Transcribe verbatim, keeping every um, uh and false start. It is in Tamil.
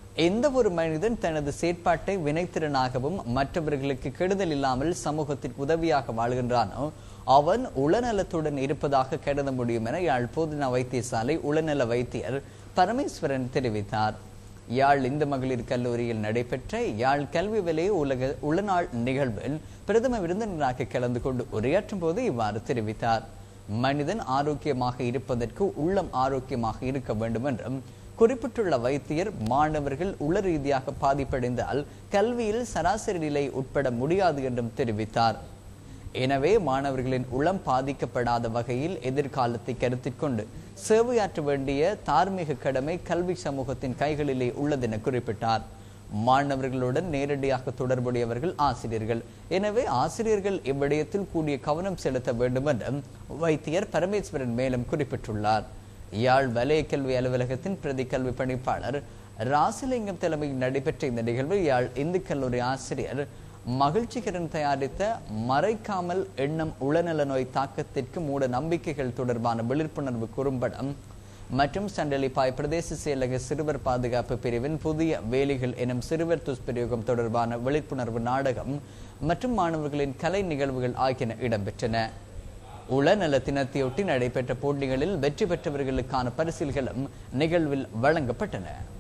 எந்த ஒரு மனிதன் தனது செயற்பாட்டை வினைத்திறனாகவும் மற்றவர்களுக்கு கெடுதல் இல்லாமல் சமூகத்திற்கு உதவியாக வாழ்கின்றானோ அவன் உளநலத்துடன் இருப்பதாக கருத முடியும் என யாழ் போதனா வைத்தியசாலை உளநல வைத்தியர் பரமேஸ்வரன் தெரிவித்தார். யாழ் இந்து மகளிர் கல்லூரியில் நடைபெற்ற யாழ் கல்வி வலய உலக உளநாள் நிகழ்வில் பிரதம விருந்தினராக கலந்து கொண்டு உரையாற்றும் போது இவ்வாறு தெரிவித்தார். மனிதன் ஆரோக்கியமாக இருப்பதற்கு உள்ளம் ஆரோக்கியமாக இருக்க வேண்டும் என்றும் குறிப்பிட்டுள்ள வைத்தியர், மாணவர்கள் உள ரீதியாக பாதிப்படைந்தால் கல்வியில் சராசரி நிலை உட்பட முடியாது என்றும் தெரிவித்தார். எனவே மாணவர்களின் உளம் பாதிக்கப்படாத வகையில் எதிர்காலத்தை கருத்தில் கொண்டு சேவையாற்ற வேண்டிய தார்மீக கடமை கல்வி சமூகத்தின் கைகளிலே உள்ளதென குறிப்பிட்டார். மாணவர்களுடன் நேரடியாக தொடர்புடையவர்கள் ஆசிரியர்கள். எனவே ஆசிரியர்கள் இவ்விடயத்தில் கூடிய கவனம் செலுத்த வேண்டும் என்றும் வைத்தியர் பரமேஸ்வரன் மேலும் குறிப்பிட்டுள்ளார். யாழ் வலய கல்வி அலுவலகத்தின் பிரதி கல்வி பணிப்பாளர் ராசிலிங்கம் தலைமையில் நடைபெற்ற இந்த நிகழ்வில் யாழ் இந்து கல்லூரி ஆசிரியர் மகிழ்ச்சிகரன் தயாரித்த மறைக்காமல் எண்ணம் உளநல நோய் தாக்கத்திற்கு மூட நம்பிக்கைகள் தொடர்பான விழிப்புணர்வு குறும்படம் மற்றும் சண்டலிப்பாய் பிரதேச செயலக சிறுவர் பாதுகாப்பு பிரிவின் புதிய வேலிகள் எனும் சிறுவர் துஷ்பிரயோகம் தொடர்பான விழிப்புணர்வு நாடகம் மற்றும் மாணவர்களின் கலை நிகழ்வுகள் ஆகியன இடம்பெற்றன. உளநல தினத்தையொட்டி நடைபெற்ற போட்டிகளில் வெற்றி பெற்றவர்களுக்கான பரிசில்களும் நிகழ்வில் வழங்கப்பட்டன.